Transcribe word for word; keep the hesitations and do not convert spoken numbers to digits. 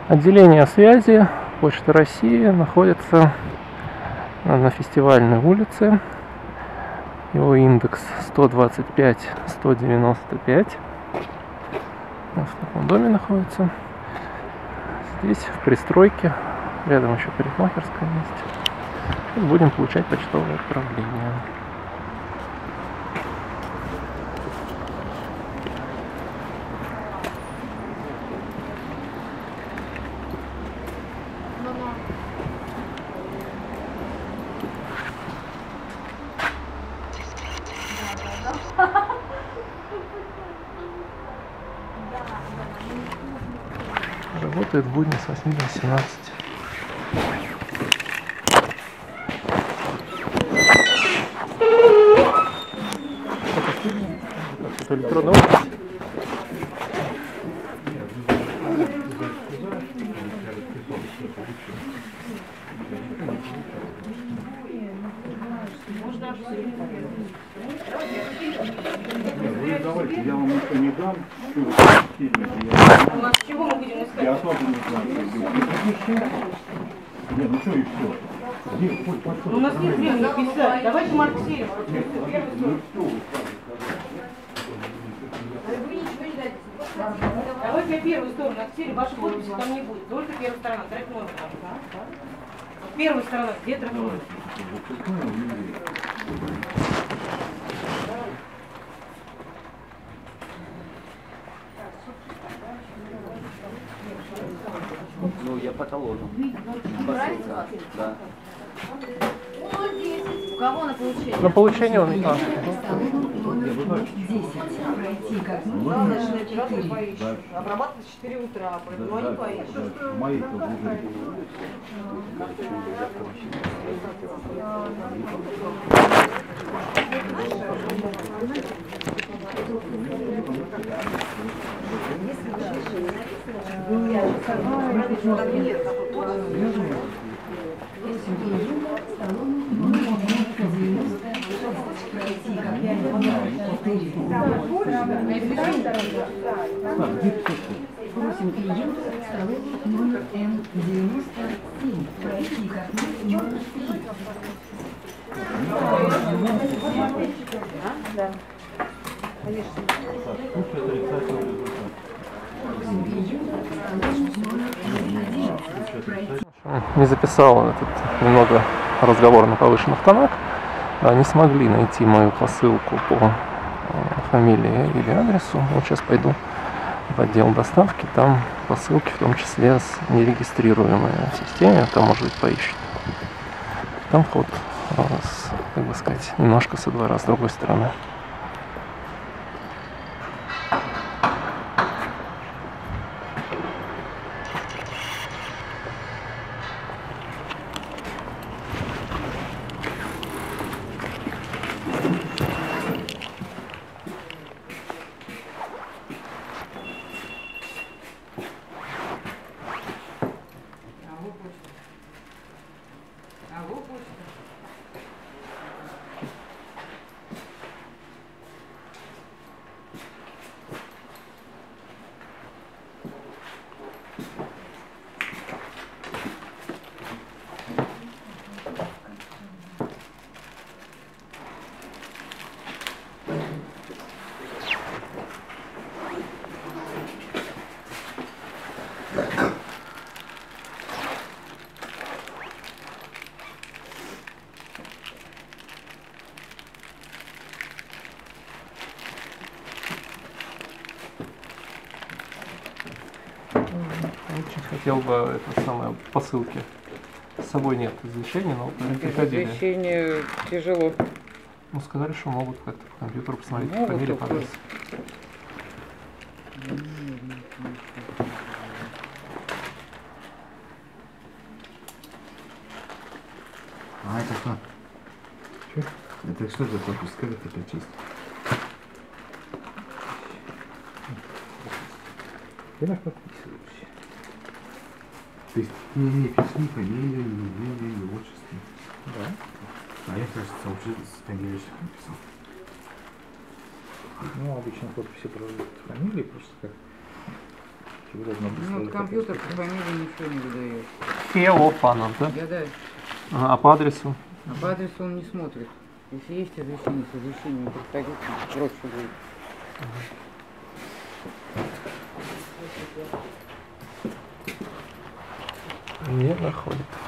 Отделение связи Почты России находится на Фестивальной улице. Его индекс сто двадцать пять сто девяносто пять. В таком доме находится. Здесь в пристройке, рядом еще парикмахерская есть. Сейчас будем получать почтовое отправление. Работает в будни с восьми до восемнадцати. Это электронная офис. Вы давайте, я вам ничего не дам. У нас чего мы будем искать? Я тоже не знаю. Нет, ну что и все. У нас нет времени писать. Давайте Марк Серов. Давайте я первую сторону отсели, ваши подписи там не будет. Только первая сторона, трек номер. Первая сторона, где трек номер? Ну, я по талону. Да. У кого на получение? На получение он а. Обрабатывать в четыре утра, поэтому они поищут. Мои-то уже. Просим клиентов в столовую номер М девяносто семь. Пройти как номер три. Да. Конечно. Не записал этот немного разговор на повышенных тонах. Не смогли найти мою посылку по фамилии или адресу. Вот сейчас пойду в отдел доставки. Там посылки, в том числе с нерегистрируемой в системе. Там, может быть, поищут. Там вход, с, как бы сказать, немножко со двора, с другой стороны. Очень хотел бы это самое посылки. С собой нет извещения, но приходили. Извещение тяжело. Ну, сказали, что могут как-то по компьютеру посмотреть Могут, фамилию, по адресу. А это что? Что? Это что за пропуск? Как это прочесть? Я подписываюсь. То есть не, не пиши фамилию, не имя, не отчество. Да. А я, кажется, уже с фамилией написал. Ну, обычно подписи про фамилии просто как должно быть. Ну, вот компьютер по фамилии ничего не выдает. Феофанов, да? Я да. Ага, а по адресу? А по адресу он не смотрит. Если есть разрешение, с разрешением приходите, проще будет. Не находит.